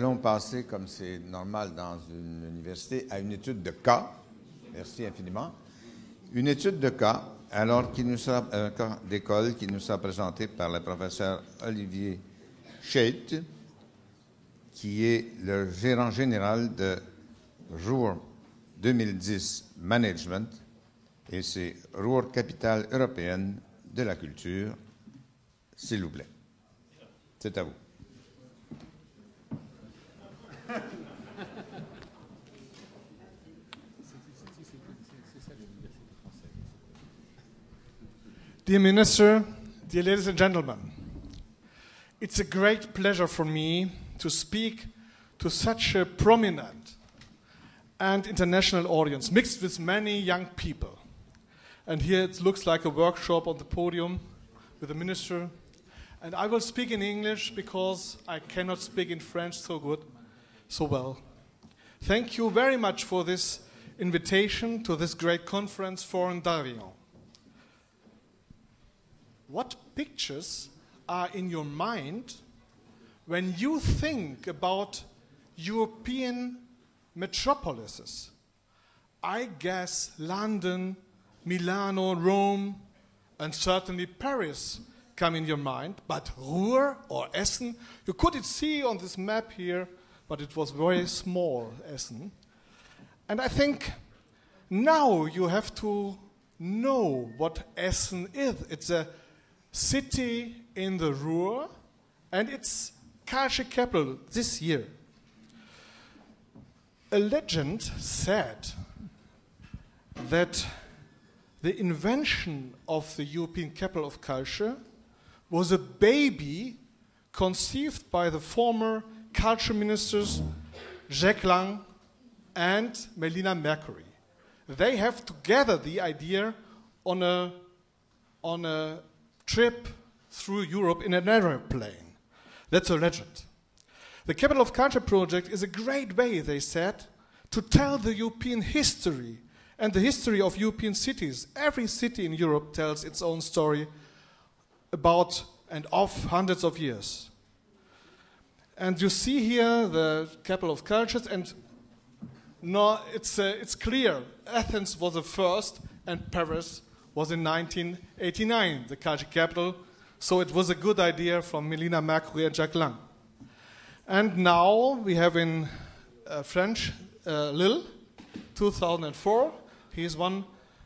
Nous allons passer, comme c'est normal dans une université, à une étude de cas. Merci infiniment. Une étude de cas, alors qu'il nous sera un cas d'école qui nous sera présenté par le professeur Olivier Scheidt, qui est le gérant général de Ruhr 2010 Management, et c'est Ruhr, capitale européenne de la culture. S'il vous plaît. C'est à vous. Dear Minister, dear ladies and gentlemen, it's a great pleasure for me to speak to such a prominent and international audience, mixed with many young people. And here it looks like a workshop on the podium with the minister. And I will speak in English because I cannot speak in French so well. Thank you very much for this invitation to this great conference for Darvion. What pictures are in your mind when you think about European metropolises? I guess London, Milano, Rome, and certainly Paris come in your mind, but Ruhr or Essen, you couldn't see on this map here, but it was very small, Essen. And I think now you have to know what Essen is. It's a city in the Ruhr, and it's culture capital this year. A legend said that the invention of the European capital of culture was a baby conceived by the former culture ministers Jack Lang and Melina Mercury. They have together the idea on a trip through Europe in an aeroplane. That's a legend. The Capital of Culture project is a great way, they said, to tell the European history and the history of European cities. Every city in Europe tells its own story about and of hundreds of years. And you see here the Capital of Cultures, and no, it's clear. Athens was the first, and Paris was in 1989, the culture capital. So it was a good idea from Melina Mercury and Jacques Lang. And now we have in French, Lille, 2004. He is one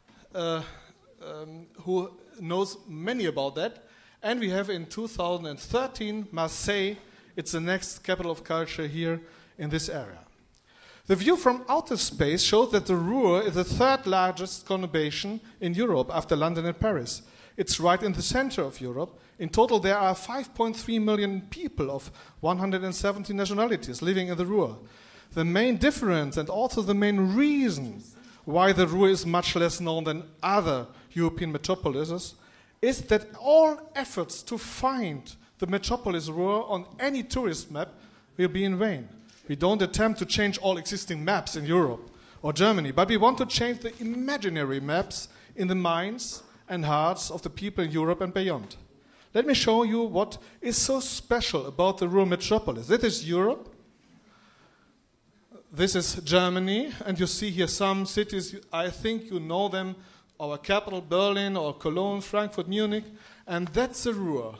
who knows many about that. And we have in 2013, Marseille. It's the next capital of culture here in this area. The view from outer space shows that the Ruhr is the third largest conurbation in Europe after London and Paris. It's right in the center of Europe. In total, there are 5.3 million people of 170 nationalities living in the Ruhr. The main difference and also the main reason why the Ruhr is much less known than other European metropolises is that all efforts to find the metropolis Ruhr on any tourist map will be in vain. We don't attempt to change all existing maps in Europe or Germany, but we want to change the imaginary maps in the minds and hearts of the people in Europe and beyond. Let me show you what is so special about the Ruhr metropolis. This is Europe. This is Germany, and you see here some cities, I think you know them, our capital, Berlin or Cologne, Frankfurt, Munich, and that's the Ruhr.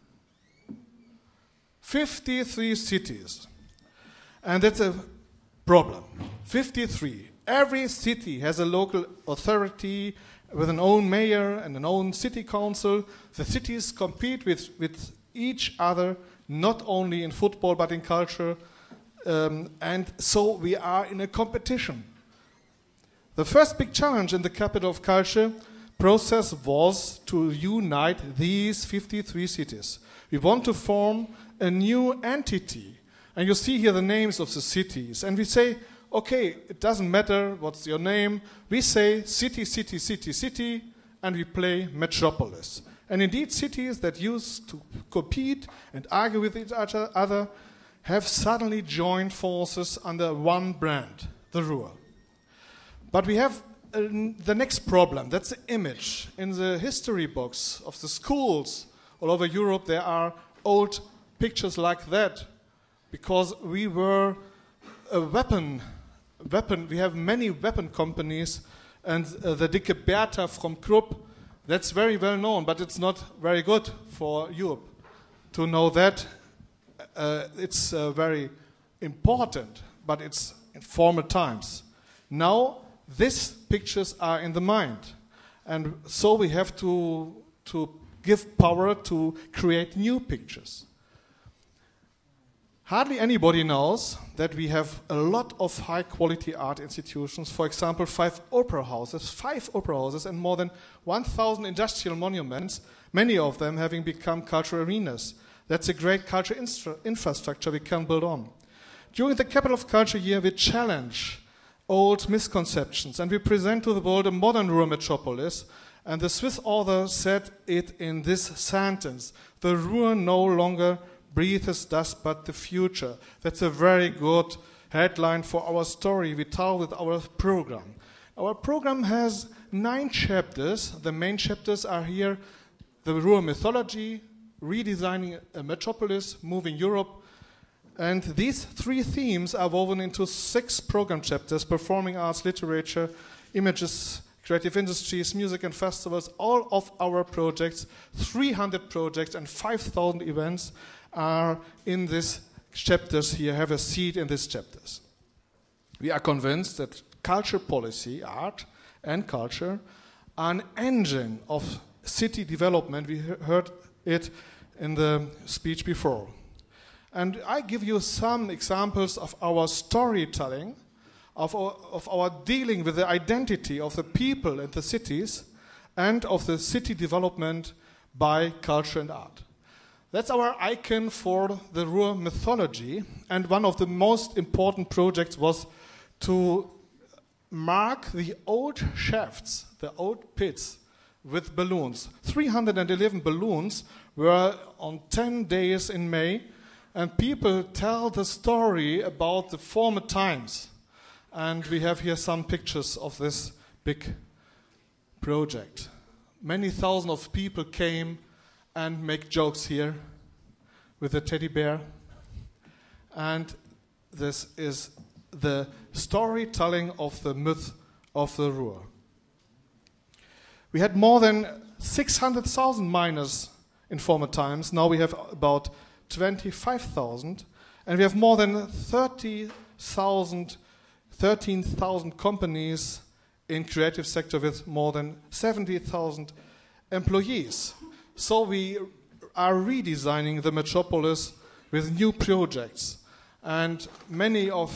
53 cities. And that's a problem. 53. Every city has a local authority with an own mayor and an own city council. The cities compete with each other, not only in football but in culture. And so we are in a competition. The first big challenge in the Capital of Culture process was to unite these 53 cities. We want to form a new entity. And you see here the names of the cities. And we say, okay, it doesn't matter what's your name. We say city, city, city, city, and we play metropolis. And indeed, cities that used to compete and argue with each other have suddenly joined forces under one brand, the Ruhr. But we have the next problem. That's the image. In the history books of the schools all over Europe, there are old pictures like that, because we were a weapon. We have many weapon companies, and the Dicke Bertha from Krupp, that's very well known, but it's not very good for Europe to know that. It's very important, but it's in former times. Now, these pictures are in the mind, and so we have to give power to create new pictures. Hardly anybody knows that we have a lot of high-quality art institutions. For example, 5 opera houses, and more than 1,000 industrial monuments, many of them having become cultural arenas. That's a great cultural infrastructure we can build on. During the Capital of Culture year, we challenge old misconceptions, and we present to the world a modern Ruhr metropolis. And the Swiss author said it in this sentence: "The Ruhr no longer breathes dust but the future." That's a very good headline for our story we tell with our program. Our program has 9 chapters. The main chapters are here: the Ruhr mythology, redesigning a metropolis, moving Europe. And these 3 themes are woven into 6 program chapters: performing arts, literature, images, creative industries, music and festivals. All of our projects, 300 projects and 5,000 events, are in these chapters here, have a seat in these chapters. We are convinced that culture policy, art and culture, are an engine of city development. We heard it in the speech before. And I give you some examples of our storytelling, of our dealing with the identity of the people and the cities, and of the city development by culture and art. That's our icon for the Ruhr mythology, and one of the most important projects was to mark the old shafts, the old pits, with balloons. 311 balloons were on 10 days in May, and people tell the story about the former times. And we have here some pictures of this big project. Many thousands of people came and make jokes here with a teddy bear. And this is the storytelling of the myth of the Ruhr. We had more than 600,000 miners in former times. Now we have about 25,000. And we have more than 13,000 companies in creative sector with more than 70,000 employees. So we are redesigning the metropolis with new projects. And many of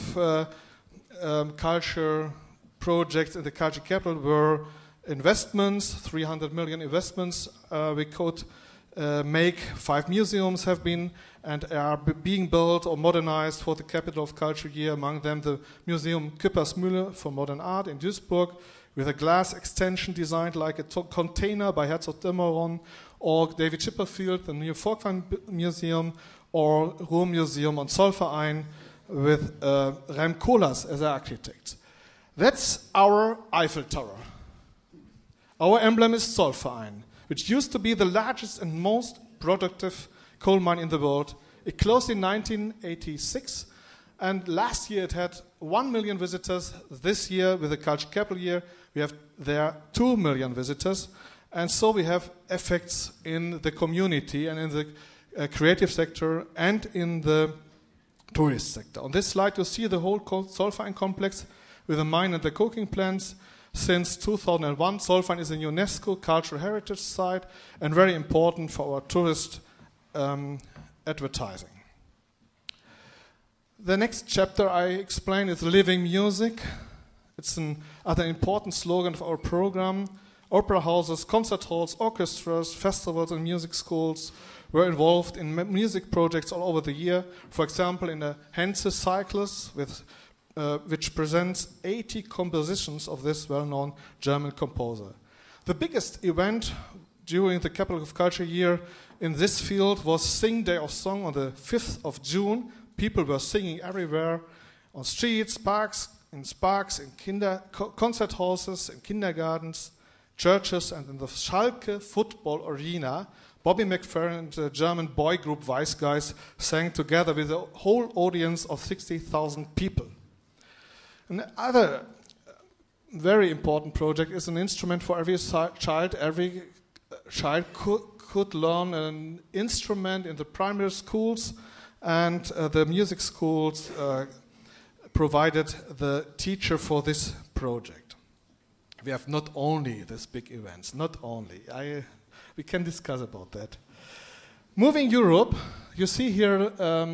culture projects in the culture capital were investments, 300 million investments. We could make 5 museums have been and are being built or modernized for the Capital of Culture year, among them the Museum Küppersmühle for Modern Art in Duisburg, with a glass extension designed like a container by Herzog de Meuron, or David Chipperfield, the new Volkwang Museum, or Ruhr Museum on Zollverein with Rem Koolhaas as an architect. That's our Eiffel Tower. Our emblem is Zollverein, which used to be the largest and most productive coal mine in the world. It closed in 1986, and last year it had 1 million visitors. This year, with the Culture Capital year, we have there 2 million visitors. And so we have effects in the community and in the creative sector and in the tourist sector. On this slide, you see the whole Zollverein complex with the mine and the coking plants. Since 2001, Zollverein is a UNESCO cultural heritage site and very important for our tourist advertising. The next chapter I explain is living music. It's another important slogan of our program. Opera houses, concert halls, orchestras, festivals and music schools were involved in music projects all over the year. For example, in a Henze Cyclus which presents 80 compositions of this well-known German composer. The biggest event during the Capital of Culture year in this field was Sing Day of Song on the 5th of June. People were singing everywhere, on streets, parks, in concert halls, in kindergartens, churches, and in the Schalke football arena. Bobby McFerrin and the German boy group Wise Guys sang together with a whole audience of 60,000 people. Another very important project is an instrument for every child. Every child could learn an instrument in the primary schools, and the music schools provided the teacher for this project. We have not only these big events, not only. We can discuss about that. Moving Europe, you see here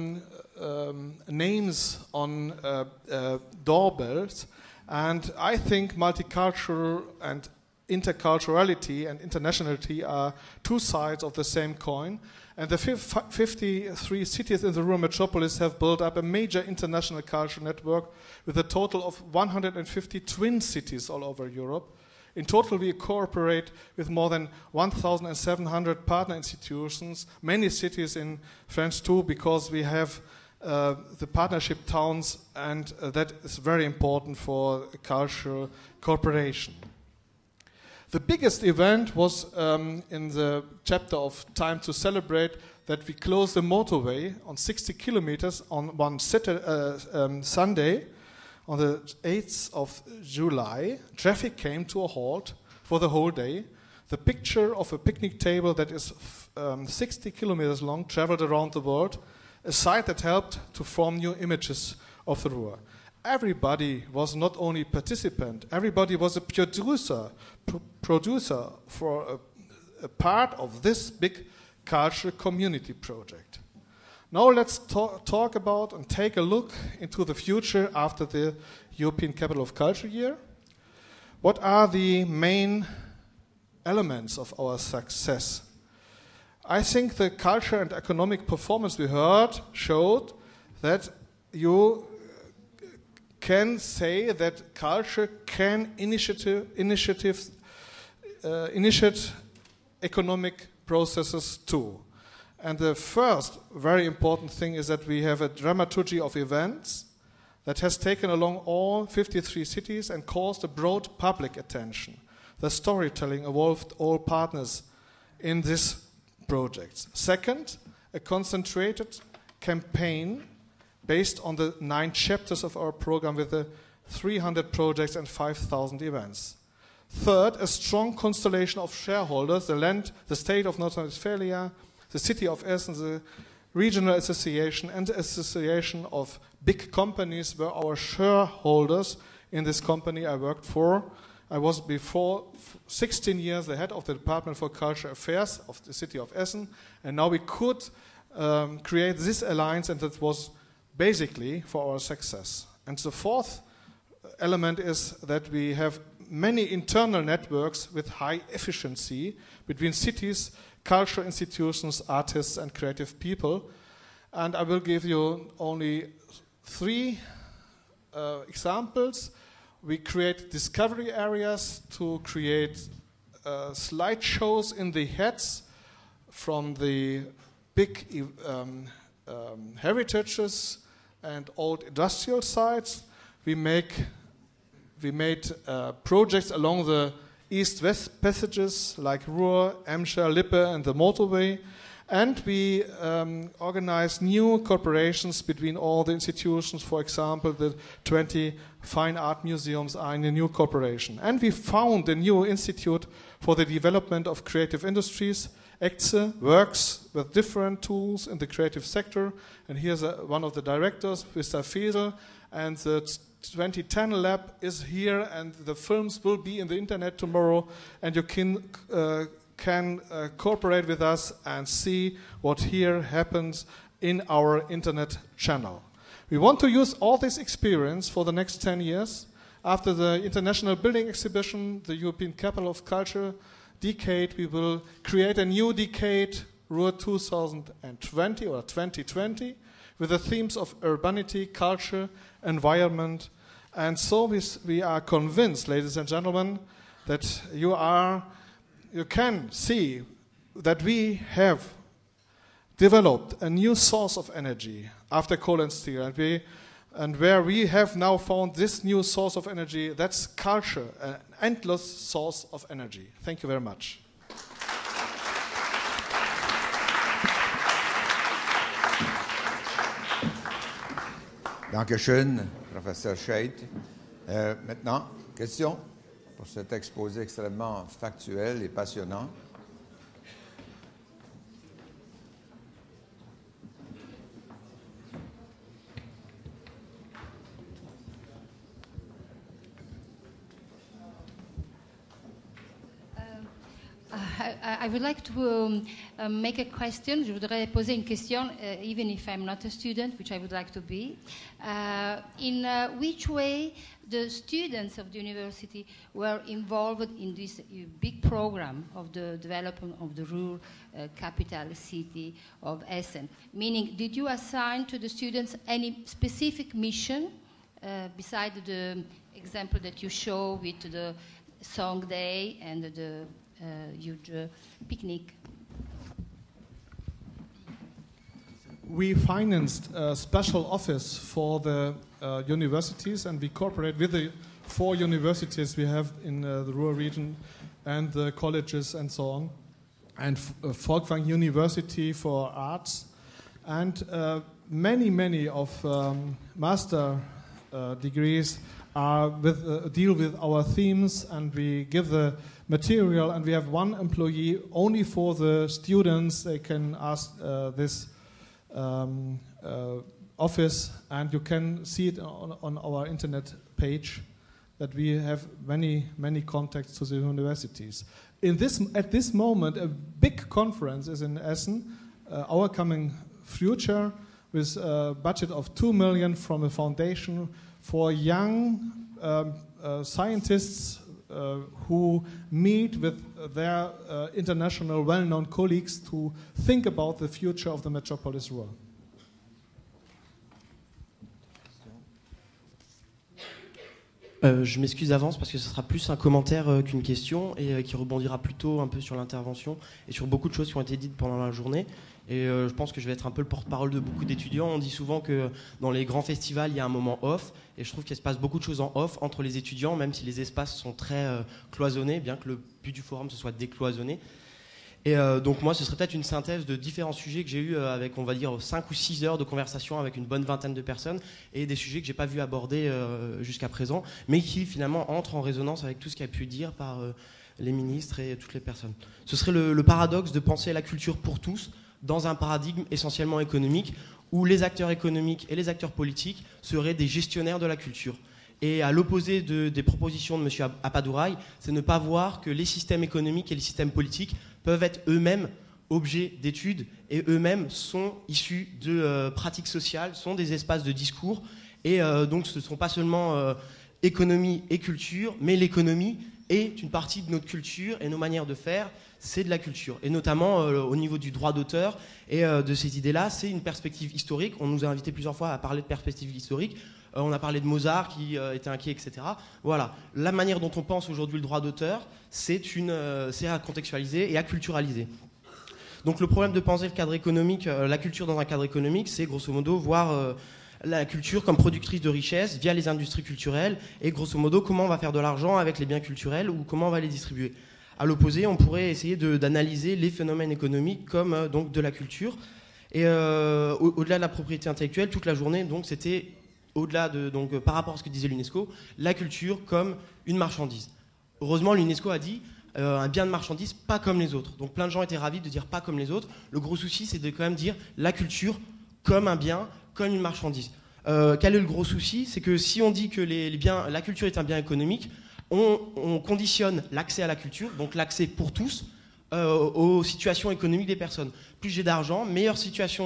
names on doorbells, and I think multicultural and interculturality and internationality are two sides of the same coin. And the 53 cities in the Ruhr metropolis have built up a major international cultural network with a total of 150 twin cities all over Europe. In total, we cooperate with more than 1,700 partner institutions, many cities in France too, because we have the partnership towns, and that is very important for cultural cooperation. The biggest event was in the chapter of Time to Celebrate that we closed the motorway on 60 kilometers on one Sunday on the 8th of July. Traffic came to a halt for the whole day. The picture of a picnic table that is 60 kilometers long traveled around the world, a site that helped to form new images of the Ruhr. Everybody was not only participant, everybody was a producer for a part of this big cultural community project. Now let's talk about and take a look into the future after the European Capital of Culture year. What are the main elements of our success? I think the culture and economic performance we heard showed that you can say that culture can initiate economic processes too. And the first very important thing is that we have a dramaturgy of events that has taken along all 53 cities and caused a broad public attention. The storytelling involved all partners in this project. Second, a concentrated campaign based on the 9 chapters of our program with the 300 projects and 5,000 events. Third, a strong constellation of shareholders, the state of North Rhine-Westphalia, the city of Essen, the regional association, and the association of big companies were our shareholders in this company I worked for. I was before 16 years the head of the Department for Cultural Affairs of the city of Essen, and now we could create this alliance, and that was basically for our success. And the fourth element is that we have many internal networks with high efficiency between cities, cultural institutions, artists, and creative people. And I will give you only 3 examples. We create discovery areas to create slideshows in the heads from the big heritages and old industrial sites. We made projects along the east-west passages like Ruhr, Emscher, Lippe, and the motorway. And we organized new cooperations between all the institutions. For example, the 20 fine art museums are in a new cooperation. And we found a new institute for the development of creative industries. ECZE works with different tools in the creative sector. And here's one of the directors, Mr. Fesel. And the 2010 lab is here, and the films will be in the internet tomorrow. And you can cooperate with us and see what here happens in our internet channel. We want to use all this experience for the next 10 years. After the International Building Exhibition, the European Capital of Culture decade, we will create a new decade, Ruhr 2020 or 2020, with the themes of urbanity, culture, environment. And so we are convinced, ladies and gentlemen, that you can see that we have developed a new source of energy after coal and steel. And where we have now found this new source of energy, that's culture, an endless source of energy. Thank you very much. Dankeschön, professeur Scheidt. Maintenant, question pour cet exposé extrêmement factuel et passionnant. I would like to make a question. Je voudrais poser une question, even if I'm not a student, which I would like to be. In which way the students of the university were involved in this big program of the development of the rural capital city of Essen? Meaning, did you assign to the students any specific mission beside the example that you show with the song day and the huge picnic? We financed a special office for the universities, and we cooperate with the 4 universities we have in the rural region and the colleges and so on, and Folkwang University for arts, and many of master degrees are deal with our themes, and we give the material, and we have one employee only for the students. They can ask this office, and you can see it on our internet page that we have many contacts to the universities. At this moment, a big conference is in Essen, Our Coming Future, with a budget of 2 million from a foundation for young scientists who meet with their international well-known colleagues to think about the future of the metropolis Ruhr. Je m'excuse d'avance parce que ce sera plus un commentaire qu'une question et qui rebondira plutôt un peu sur l'intervention et sur beaucoup de choses qui ont été dites pendant la journée. Et je pense que je vais être un peu le porte-parole de beaucoup d'étudiants. On dit souvent que dans les grands festivals, il y a un moment off. Et je trouve qu'il se passe beaucoup de choses en off entre les étudiants, même si les espaces sont très cloisonnés, bien que le but du forum ce soit décloisonné. Et donc moi, ce serait peut-être une synthèse de différents sujets que j'ai eu avec, on va dire, 5 ou 6 heures de conversation avec une bonne vingtaine de personnes, et des sujets que j'ai pas vu aborder jusqu'à présent, mais qui finalement entrent en résonance avec tout ce qui a pu dire par les ministres et toutes les personnes. Ce serait le paradoxe de penser la culture pour tous dans un paradigme essentiellement économique, où les acteurs économiques et les acteurs politiques seraient des gestionnaires de la culture. Et à l'opposé des propositions de M. Appadurai, c'est ne pas voir que les systèmes économiques et les systèmes politiques peuvent être eux-mêmes objets d'études et eux-mêmes sont issus de pratiques sociales, sont des espaces de discours. Et donc ce ne sont pas seulement économie et culture, mais l'économie est une partie de notre culture et nos manières de faire, c'est de la culture. Et notamment au niveau du droit d'auteur et de ces idées-là, c'est une perspective historique. On nous a invité plusieurs fois à parler de perspective historique. On a parlé de Mozart qui était inquiet, etc. Voilà, la manière dont on pense aujourd'hui le droit d'auteur, c'est à contextualiser et à culturaliser. Donc le problème de penser le cadre économique, la culture dans un cadre économique, c'est grosso modo voir la culture comme productrice de richesse via les industries culturelles et grosso modo comment on va faire de l'argent avec les biens culturels ou comment on va les distribuer. À l'opposé, on pourrait essayer d'analyser les phénomènes économiques comme donc de la culture. Et au-delà de la propriété intellectuelle, toute la journée, donc c'était au-delà donc par rapport à ce que disait l'UNESCO, la culture comme une marchandise. Heureusement, l'UNESCO a dit un bien de marchandise pas comme les autres. Donc plein de gens étaient ravis de dire pas comme les autres. Le gros souci, c'est de quand même dire la culture comme un bien, comme une marchandise. Quel est le gros souci? C'est que si on dit que la culture est un bien économique, on conditionne l'accès à la culture, donc l'accès pour tous, aux situations économiques des personnes. Plus j'ai d'argent, meilleure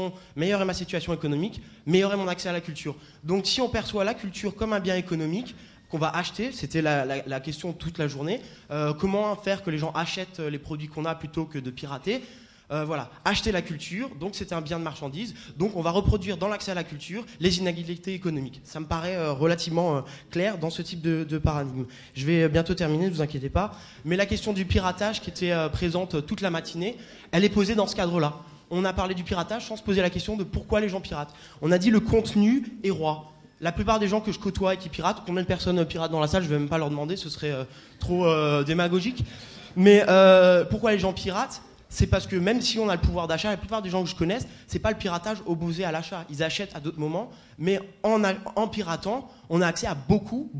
est ma situation économique, meilleur est mon accès à la culture. Donc si on perçoit la culture comme un bien économique qu'on va acheter, c'était la question toute la journée, comment faire que les gens achètent les produits qu'on a plutôt que de pirater. Voilà, acheter la culture, donc c'est un bien de marchandise, donc on va reproduire dans l'accès à la culture les inégalités économiques. Ça me paraît relativement clair dans ce type de paradigme. Je vais bientôt terminer, ne vous inquiétez pas, mais la question du piratage qui était présente toute la matinée, elle est posée dans ce cadre-là. On a parlé du piratage sans se poser la question de pourquoi les gens piratent. On a dit le contenu est roi. La plupart des gens que je côtoie et qui piratent, combien de personnes piratent dans la salle, je ne vais même pas leur demander, ce serait trop démagogique. Mais pourquoi les gens piratent ? c'est parce que même si on a le pouvoir d'achat, la plupart des gens que je connaisse, c'est pas le piratage opposé à l'achat. Ils achètent à d'autres moments, mais en piratant, on a accès à beaucoup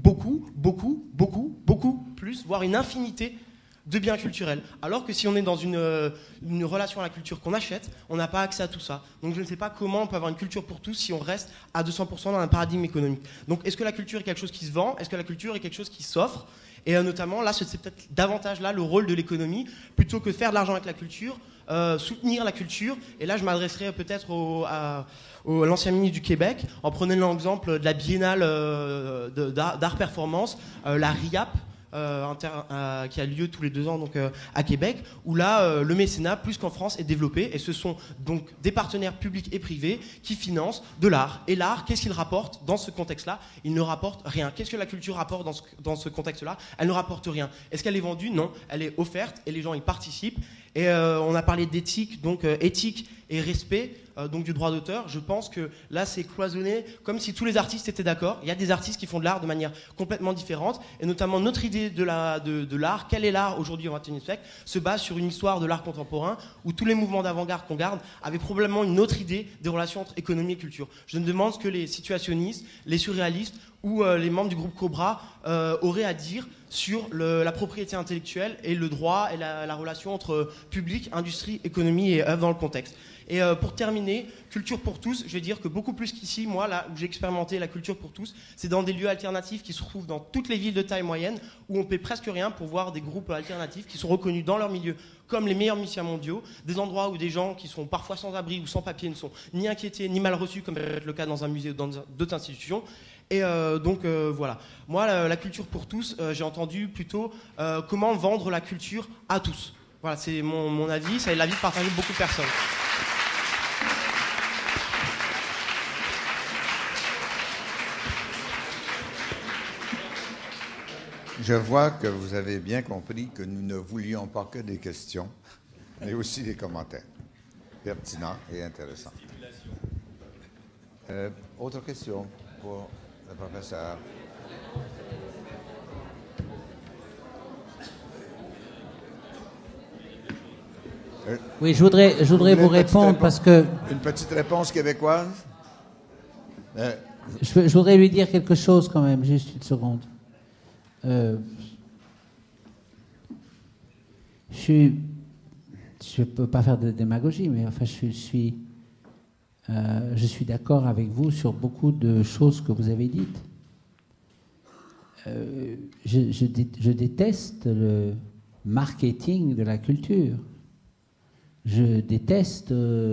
plus, voire une infinité de biens culturels. Alors que si on est dans une relation à la culture qu'on achète, on n'a pas accès à tout ça. Donc je ne sais pas comment on peut avoir une culture pour tous si on reste à 200% dans un paradigme économique. Donc est-ce que la culture est quelque chose qui se vend? Est-ce que la culture est quelque chose qui s'offre? Et notamment, là, c'est peut-être davantage là le rôle de l'économie, plutôt que faire de l'argent avec la culture, soutenir la culture. Et là, je m'adresserai peut-être à l'ancien ministre du Québec, en prenant l'exemple de la biennale d'art performance, la RIAP, qui a lieu tous les 2 ans donc, à Québec, où là, le mécénat, plus qu'en France, est développé. Et ce sont donc des partenaires publics et privés qui financent de l'art. Et l'art, qu'est-ce qu'il rapporte dans ce contexte-là? Il ne rapporte rien. Qu'est-ce que la culture rapporte dans ce contexte-là? Elle ne rapporte rien. Est-ce qu'elle est vendue? Non. Elle est offerte et les gens y participent. Et on a parlé d'éthique, donc éthique et respect donc du droit d'auteur. Je pense que là, c'est cloisonné comme si tous les artistes étaient d'accord. Il y a des artistes qui font de l'art de manière complètement différente. Et notamment, notre idée de l'art, quel est l'art aujourd'hui au XXIe siècle, se base sur une histoire de l'art contemporain où tous les mouvements d'avant-garde qu'on garde avaient probablement une autre idée des relations entre économie et culture. Je me demande ce que les situationnistes, les surréalistes ou les membres du groupe Cobra auraient à dire sur la propriété intellectuelle et le droit et la relation entre public, industrie, économie et œuvre dans le contexte. Et pour terminer, culture pour tous, je vais dire que beaucoup plus qu'ici, moi, là où j'ai expérimenté la culture pour tous, c'est dans des lieux alternatifs qui se trouvent dans toutes les villes de taille moyenne, où on paie presque rien pour voir des groupes alternatifs qui sont reconnus dans leur milieu comme les meilleurs musiciens mondiaux, des endroits où des gens qui sont parfois sans abri ou sans papier ne sont ni inquiétés ni mal reçus, comme peut être le cas dans un musée ou dans d'autres institutions. Et donc voilà, moi la culture pour tous, j'ai entendu plutôt comment vendre la culture à tous. Voilà, c'est mon avis, c'est l'avis partagé de beaucoup de personnes. Je vois que vous avez bien compris que nous ne voulions pas que des questions, mais aussi des commentaires pertinents et intéressants. Autre question pour le professeur. Oui, je voudrais vous répondre parce que... Une petite réponse québécoise? Je voudrais lui dire quelque chose quand même, juste une seconde. Je ne peux pas faire de démagogie, mais enfin, je suis d'accord avec vous sur beaucoup de choses que vous avez dites. Je déteste le marketing de la culture. Je déteste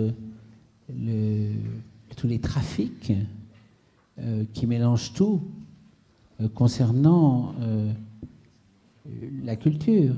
tous les trafics qui mélangent tout concernant la culture.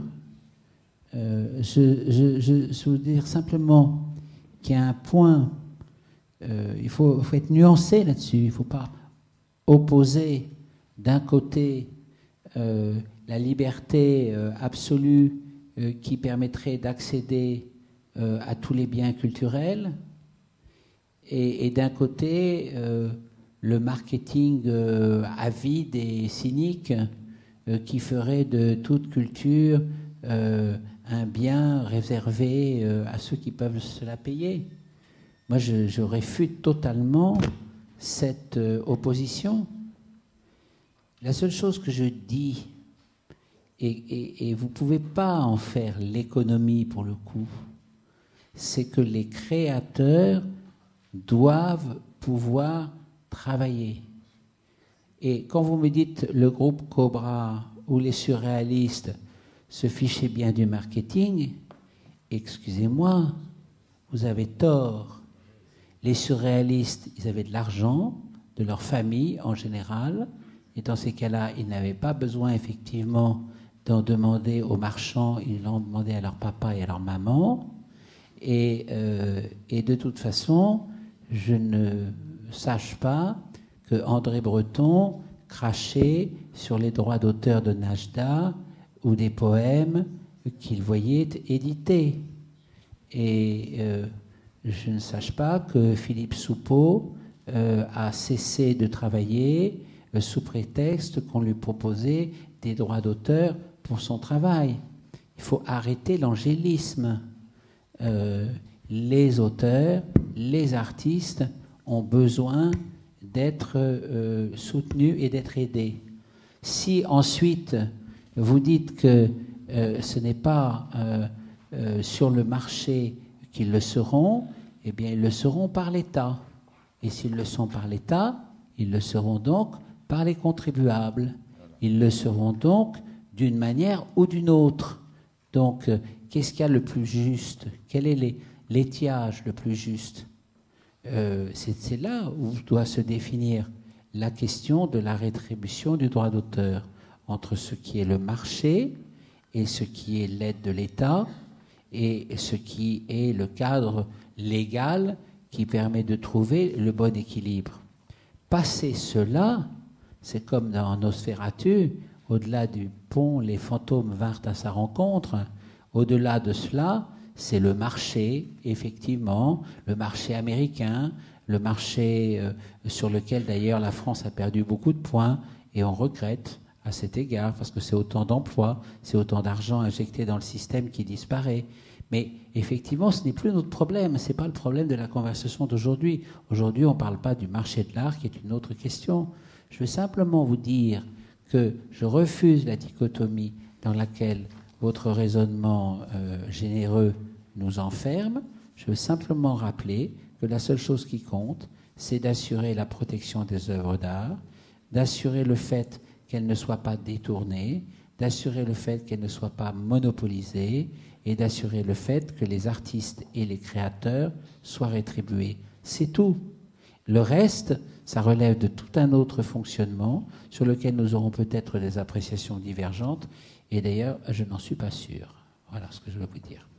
Je veux dire simplement qu'il y a un point, il faut être nuancé là-dessus, il ne faut pas opposer d'un côté la liberté absolue qui permettrait d'accéder à tous les biens culturels et d'un côté le marketing avide et cynique qui ferait de toute culture un bien réservé à ceux qui peuvent se la payer. Moi, je réfute totalement cette opposition. La seule chose que je dis, et vous ne pouvez pas en faire l'économie pour le coup, c'est que les créateurs doivent pouvoir travailler. Et quand vous me dites le groupe Cobra ou les surréalistes se fichaient bien du marketing, excusez-moi, vous avez tort. Les surréalistes, ils avaient de l'argent, de leur famille en général, et dans ces cas-là, ils n'avaient pas besoin effectivement d'en demander aux marchands, ils l'ont demandé à leur papa et à leur maman. Et de toute façon, je ne sache pas que André Breton crachait sur les droits d'auteur de Najda ou des poèmes qu'il voyait édités. Et je ne sache pas que Philippe Soupeau a cessé de travailler sous prétexte qu'on lui proposait des droits d'auteur pour son travail. Il faut arrêter l'angélisme. les auteurs, les artistes ont besoin d'être soutenus et d'être aidés. Si ensuite vous dites que ce n'est pas sur le marché qu'ils le seront, eh bien ils le seront par l'État. Et s'ils le sont par l'État, ils le seront donc par les contribuables. Ils le seront donc d'une manière ou d'une autre. Donc, qu'est-ce qu'il y a le plus juste? Quel est l'étiage le plus juste? C'est là où doit se définir la question de la rétribution du droit d'auteur entre ce qui est le marché et ce qui est l'aide de l'État et ce qui est le cadre légal qui permet de trouver le bon équilibre. Passer cela, c'est comme dans Nosferatu, au-delà du pont, les fantômes vinrent à sa rencontre. Au-delà de cela, c'est le marché, effectivement, le marché américain, le marché sur lequel d'ailleurs la France a perdu beaucoup de points, et on regrette à cet égard, parce que c'est autant d'emplois, c'est autant d'argent injecté dans le système qui disparaît. Mais effectivement, ce n'est plus notre problème, ce n'est pas le problème de la conversation d'aujourd'hui. Aujourd'hui, on ne parle pas du marché de l'art, qui est une autre question. Je veux simplement vous dire que je refuse la dichotomie dans laquelle votre raisonnement généreux nous enferme. Je veux simplement rappeler que la seule chose qui compte, c'est d'assurer la protection des œuvres d'art, d'assurer le fait qu'elles ne soient pas détournées, d'assurer le fait qu'elles ne soient pas monopolisées et d'assurer le fait que les artistes et les créateurs soient rétribués. C'est tout. Le reste, ça relève de tout un autre fonctionnement sur lequel nous aurons peut-être des appréciations divergentes. Et d'ailleurs, je n'en suis pas sûr. Voilà ce que je veux vous dire.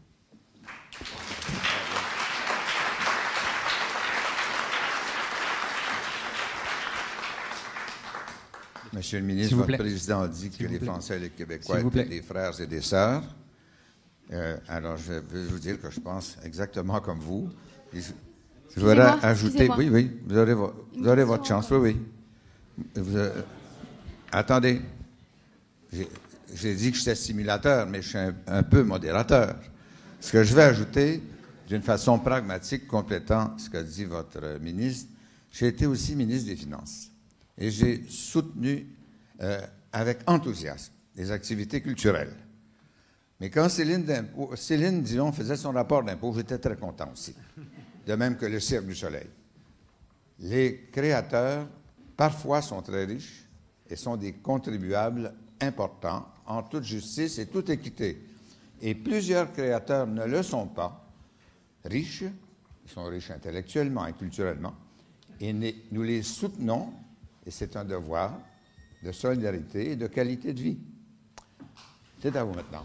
Monsieur le ministre, votre président a dit que les Français et les Québécois étaient des frères et des sœurs. Alors, je veux vous dire que je pense exactement comme vous. Je voudrais ajouter... Oui, vous aurez votre chance, oui. Attendez. J'ai dit que j'étais simulateur, mais je suis un peu modérateur. Ce que je vais ajouter, d'une façon pragmatique, complétant ce qu'a dit votre ministre, j'ai été aussi ministre des Finances. Et j'ai soutenu avec enthousiasme les activités culturelles. Mais quand Céline Dion faisait son rapport d'impôt, j'étais très content aussi. De même que le Cirque du Soleil. Les créateurs, parfois, sont très riches et sont des contribuables importants en toute justice et toute équité. Et plusieurs créateurs ne le sont pas riches, ils sont riches intellectuellement et culturellement, et nous les soutenons, et c'est un devoir de solidarité et de qualité de vie. C'est à vous maintenant.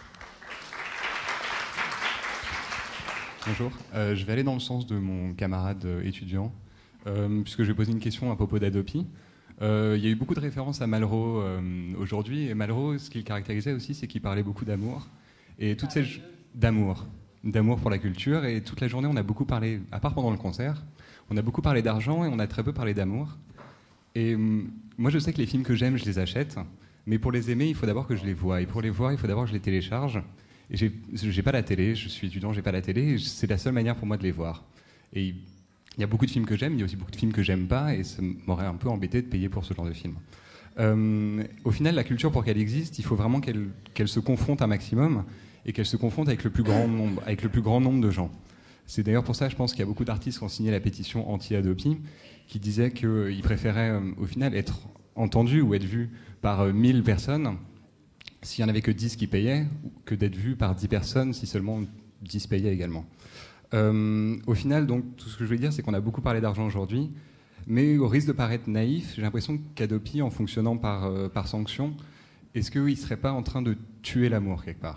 Bonjour, je vais aller dans le sens de mon camarade étudiant, puisque je vais poser une question à propos d'Adopi. Il y a eu beaucoup de références à Malraux aujourd'hui, et Malraux, ce qu'il caractérisait aussi, c'est qu'il parlait beaucoup d'amour, et toutes ces d'amour pour la culture, et toute la journée on a beaucoup parlé, à part pendant le concert, on a beaucoup parlé d'argent et on a très peu parlé d'amour. Et moi je sais que les films que j'aime, je les achète, mais pour les aimer, il faut d'abord que je les voie, et pour les voir, il faut d'abord que je les télécharge. Et j'ai pas la télé, je suis étudiant, j'ai pas la télé, et c'est la seule manière pour moi de les voir. Et il y a beaucoup de films que j'aime, il y a aussi beaucoup de films que j'aime pas, et ça m'aurait un peu embêté de payer pour ce genre de film. Au final, la culture, pour qu'elle existe, il faut vraiment qu'elle se confronte un maximum, et qu'elle se confronte avec le plus grand nombre de gens. C'est d'ailleurs pour ça, je pense qu'il y a beaucoup d'artistes qui ont signé la pétition anti-Adopi, qui disaient qu'ils préféraient, au final, être entendus ou être vus par 1000 personnes, s'il n'y en avait que 10 qui payaient, que d'être vus par 10 personnes si seulement 10 payaient également. Au final, donc, tout ce que je veux dire, c'est qu'on a beaucoup parlé d'argent aujourd'hui, mais au risque de paraître naïf, j'ai l'impression qu'Adopi, en fonctionnant par sanction, est-ce qu'il ne serait pas en train de tuer l'amour quelque part ?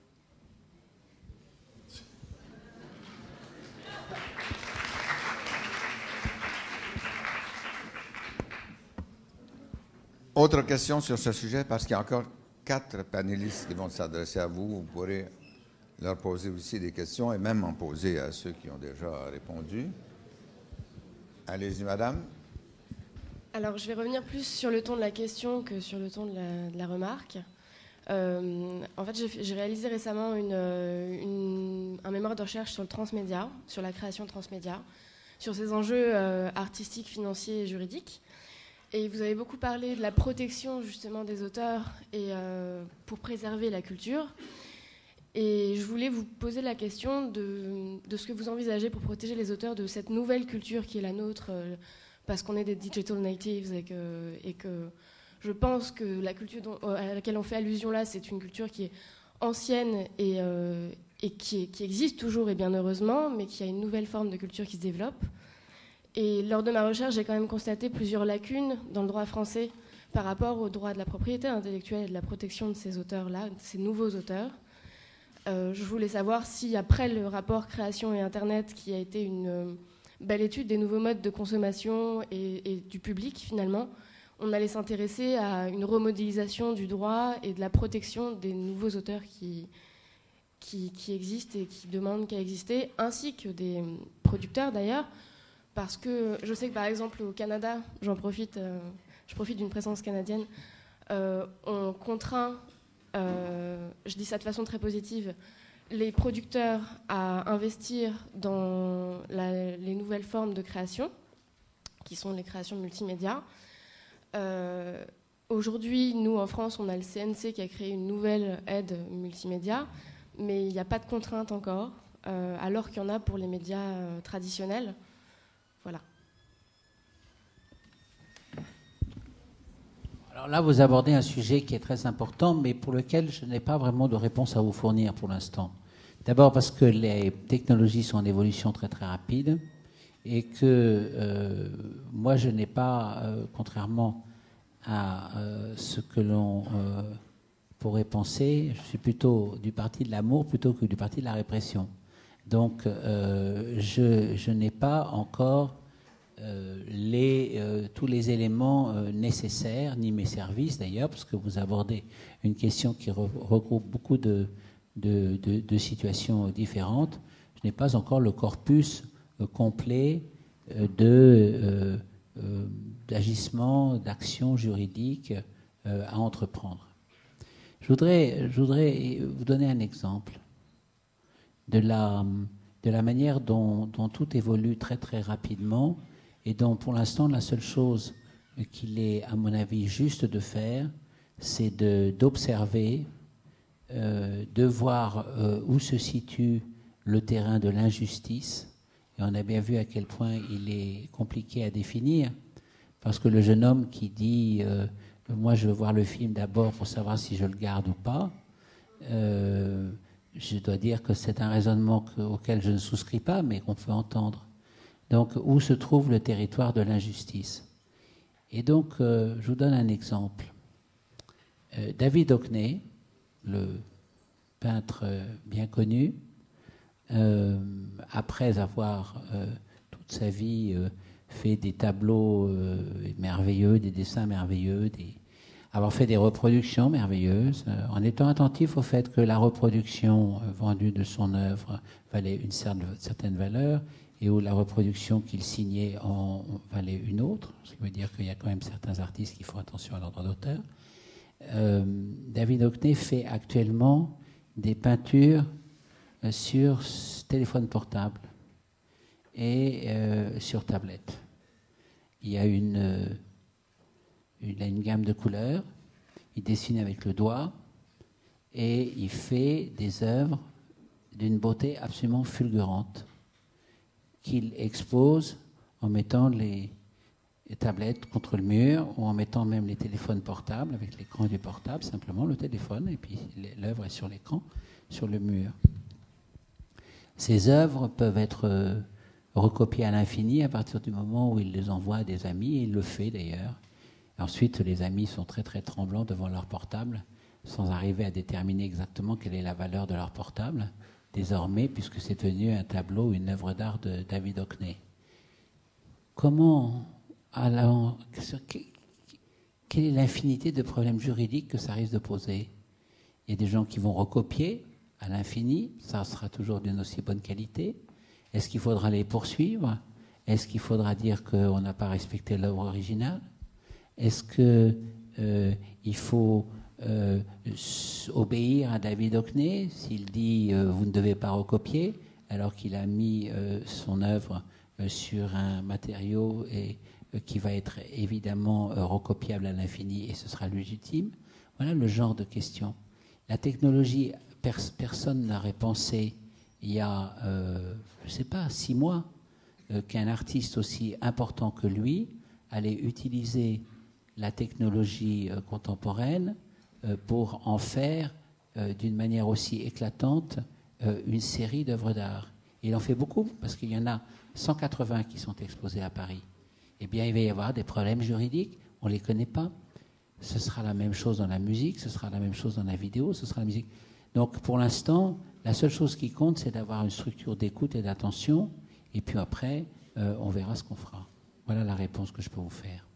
Autre question sur ce sujet, parce qu'il y a encore 4 panélistes qui vont s'adresser à vous. Vous pourrez leur poser aussi des questions et même en poser à ceux qui ont déjà répondu. Allez-y, madame. Alors, je vais revenir plus sur le ton de la question que sur le ton de la remarque. En fait, j'ai réalisé récemment un mémoire de recherche sur le transmédia, sur la création transmédia, sur ses enjeux artistiques, financiers et juridiques. Et vous avez beaucoup parlé de la protection justement des auteurs et pour préserver la culture. Et je voulais vous poser la question de ce que vous envisagez pour protéger les auteurs de cette nouvelle culture qui est la nôtre, parce qu'on est des digital natives et que je pense que la culture à laquelle on fait allusion là, c'est une culture qui est ancienne et qui existe toujours et bien heureusement, mais qui a une nouvelle forme de culture qui se développe. Et lors de ma recherche, j'ai quand même constaté plusieurs lacunes dans le droit français par rapport au droit de la propriété intellectuelle et de la protection de ces auteurs-là, de ces nouveaux auteurs. Je voulais savoir si, après le rapport Création et Internet, qui a été une belle étude des nouveaux modes de consommation et du public, finalement, on allait s'intéresser à une remodélisation du droit et de la protection des nouveaux auteurs qui existent et qui demandent qu'à exister, ainsi que des producteurs d'ailleurs, parce que je sais que par exemple au Canada, je profite d'une présence canadienne, on contraint, je dis ça de façon très positive, les producteurs à investir dans les nouvelles formes de création, qui sont les créations multimédia. Aujourd'hui, nous en France, on a le CNC qui a créé une nouvelle aide multimédia, mais il n'y a pas de contrainte encore, alors qu'il y en a pour les médias traditionnels. Voilà. Alors là, vous abordez un sujet qui est très important, mais pour lequel je n'ai pas vraiment de réponse à vous fournir pour l'instant. D'abord parce que les technologies sont en évolution très très rapide et que moi je n'ai pas, contrairement à ce que l'on pourrait penser, je suis plutôt du parti de l'amour plutôt que du parti de la répression. Donc je n'ai pas encore tous les éléments nécessaires, ni mes services d'ailleurs, parce que vous abordez une question qui regroupe beaucoup de situations différentes. Je n'ai pas encore le corpus complet d'agissements, d'actions juridiques à entreprendre. Je voudrais vous donner un exemple de la manière dont tout évolue très très rapidement et dont pour l'instant la seule chose qu'il est à mon avis juste de faire, c'est d'observer, de voir où se situe le terrain de l'injustice. Et on a bien vu à quel point il est compliqué à définir, parce que le jeune homme qui dit moi je veux voir le film d'abord pour savoir si je le garde ou pas, je dois dire que c'est un raisonnement auquel je ne souscris pas, mais qu'on peut entendre. Donc, où se trouve le territoire de l'injustice? Et donc, je vous donne un exemple. David Hockney, le peintre bien connu, après avoir toute sa vie fait des tableaux merveilleux, des dessins merveilleux, avoir fait des reproductions merveilleuses, en étant attentif au fait que la reproduction vendue de son œuvre valait une certaine valeur et où la reproduction qu'il signait en valait une autre, ce qui veut dire qu'il y a quand même certains artistes qui font attention à leur droit d'auteur. David Hockney fait actuellement des peintures sur téléphone portable et sur tablette. Il a une gamme de couleurs, il dessine avec le doigt et il fait des œuvres d'une beauté absolument fulgurante qu'il expose en mettant les tablettes contre le mur ou en mettant même les téléphones portables avec l'écran du portable, simplement le téléphone, et puis l'œuvre est sur l'écran, sur le mur. Ces œuvres peuvent être recopiées à l'infini à partir du moment où il les envoie à des amis, et il le fait d'ailleurs. Ensuite, les amis sont très très tremblants devant leur portable, sans arriver à déterminer exactement quelle est la valeur de leur portable, désormais, puisque c'est devenu un tableau, une œuvre d'art de David Hockney. Comment, alors, quelle est l'infinité de problèmes juridiques que ça risque de poser? Il y a des gens qui vont recopier à l'infini, ça sera toujours d'une aussi bonne qualité. Est-ce qu'il faudra les poursuivre? Est-ce qu'il faudra dire qu'on n'a pas respecté l'œuvre originale? Est-ce qu'il faut obéir à David Hockney s'il dit vous ne devez pas recopier, alors qu'il a mis son œuvre sur un matériau qui va être évidemment recopiable à l'infini et ce sera légitime. Voilà le genre de questions. La technologie, personne n'aurait pensé il y a, je ne sais pas, 6 mois, qu'un artiste aussi important que lui allait utiliser la technologie contemporaine pour en faire d'une manière aussi éclatante une série d'œuvres d'art. Il en fait beaucoup, parce qu'il y en a 180 qui sont exposés à Paris. Eh bien, il va y avoir des problèmes juridiques, on ne les connaît pas. Ce sera la même chose dans la musique, ce sera la même chose dans la vidéo, ce sera la musique. Donc, pour l'instant, la seule chose qui compte, c'est d'avoir une structure d'écoute et d'attention, et puis après, on verra ce qu'on fera. Voilà la réponse que je peux vous faire.